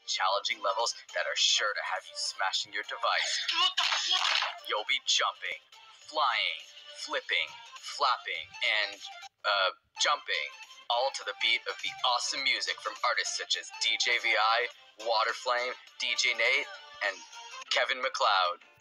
challenging levels that are sure to have you smashing your device. You'll be jumping, flying, flipping, flapping, and, jumping, all to the beat of the awesome music from artists such as DJ VI, Waterflame, DJ Nate, and Kevin MacLeod.